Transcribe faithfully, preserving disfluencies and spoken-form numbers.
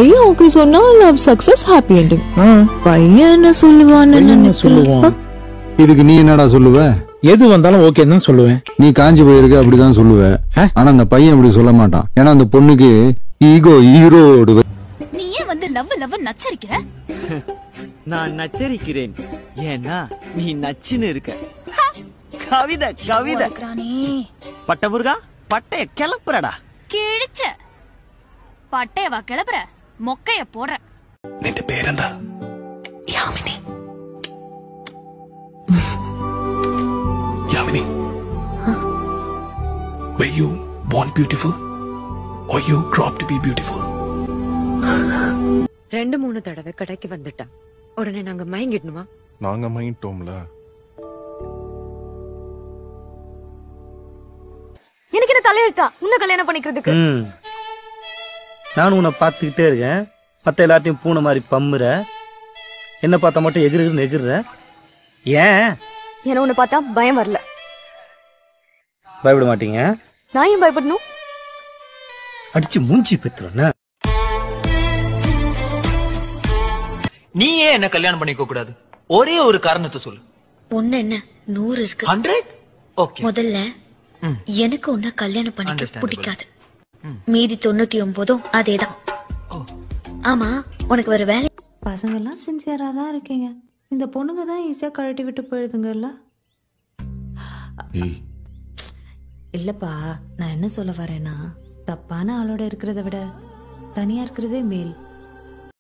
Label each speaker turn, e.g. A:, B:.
A: பையன் ஓகே சொன்னா love success happy ending. பையன் என்ன சொல்லுவான்னு என்ன
B: சொல்லுவான்?
C: இதுக்கு நீ என்னடா சொல்லுவ?
B: எது வந்தாலும் ஓகே தான் சொல்லுவேன்.
C: நீ காஞ்சி போயிருக்க அப்படிதான் சொல்லுவ. ஆனா அந்த பையன் அப்படி சொல்ல மாட்டான். ஏன்னா அந்த பொண்ணுக்கு ஈகோ ஈரோடு.
D: நீ ஏன் வந்து லவ் லவ் நச்சரிக்கிற?
E: நான் நச்சரிக்கிறேன். ஏன்னா நீ நச்சுன்னு இருக்க. கவிதை கவிதை. பட்ட முருகா பட்டைய கிளப்புறடா.
D: கிழிச்ச பட்டையவா கிளப்புற, மொக்கைய போடுற.
F: നിന്റെ പേരെന്താ? Yamini. Yamini. Were you born beautiful or you grew up to be beautiful?
G: ரெண்டு மூணு தடவை கடைக்கு வந்துட்டான். உடனே நாங்க மயங்கிடணுமா?
H: நாங்க மயங்கிட்டோம்ல.
G: எனக்கு என்ன தலையெழுத்தா உன்னை கல்யாணம் பண்ணிக்கிறதுக்கு?
I: நானும் உன்னை பார்த்துக்கிட்டே இருக்கேன். மத்த எல்லாத்தையும் பூனை மாதிரி பம்முற, என்ன பார்த்தா மட்டும் எகிரு எகிர்ற. ஏன்
G: என்ன உன்னை பார்த்தா பயம் வரல?
I: பயப்பட மாட்டீங்க?
G: நான் ஏன் பயப்படணும்?
I: அடிச்சு மூஞ்சி பெத்துறேன்.
J: நீ ஏன் என்ன கல்யாணம் பண்ணிக்க கூடாது? ஒரே ஒரு காரணத்தை சொல்லு.
K: பொண்ணு என்ன நூறு இருக்கு.
J: ஹண்ட்ரட்? ஓகே.
K: முதல்ல எனக்கு உன்ன கல்யாணம் பண்ணிக்க பிடிக்காது. மீதி தொண்ணூத்தி ஒன்பதும் அதேதான். ஆமா, உனக்கு ஒரு வேலை.
A: பசங்க எல்லாம் சின்சியரா தான் இருக்கீங்க. இந்த பொண்ணுங்க தான் ஈஸியா கழட்டி விட்டு போயிடுதுங்கல்ல. இல்லப்பா, நான் என்ன சொல்ல வரேன்னா, தப்பான ஆளோட இருக்கிறத விட தனியா இருக்கிறதே மேல்.